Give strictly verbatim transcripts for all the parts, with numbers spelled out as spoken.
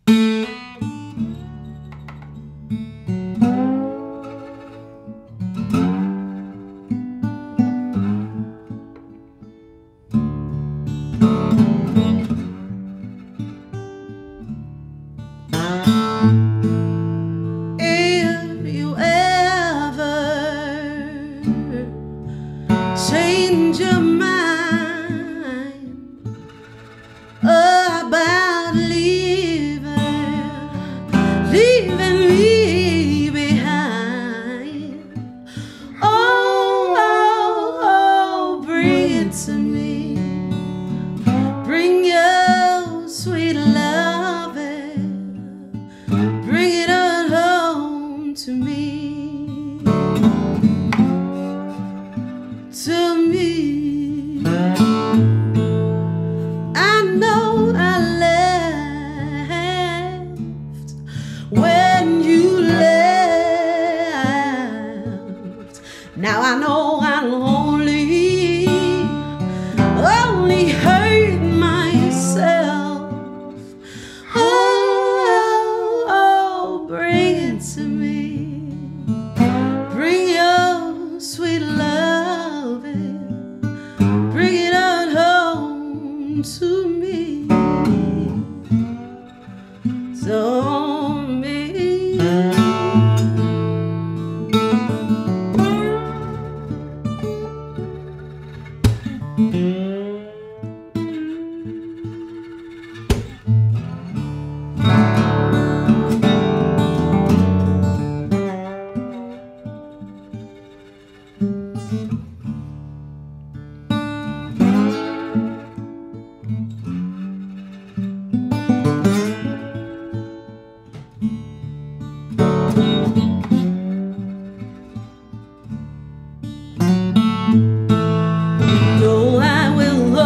Change your mind about leaving, leaving me behind. Oh, oh, oh, bring it to me. Bring your sweet loving. Bring it on home to me. To me, I know I left when you left. Now I know I'll only, only hurt myself. Oh, oh, bring it to me. Bring your sweet love. Bring it on home to me, to me. No, I will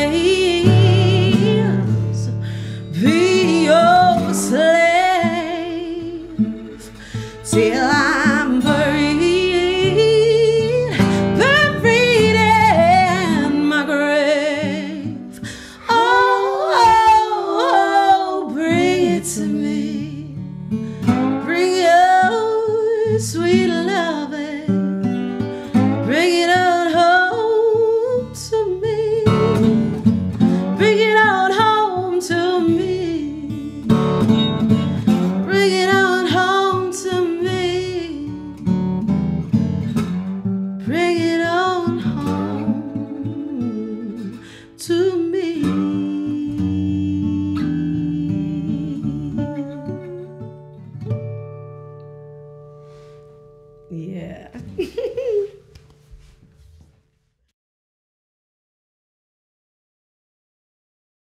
always be your slave till I'm buried, buried in my grave. Oh, oh, oh, bring it to me. Bring your sweet loving. Bring it on home to me. Bring it on home to me. Bring it on home to me. Bring it on home to me. Yeah.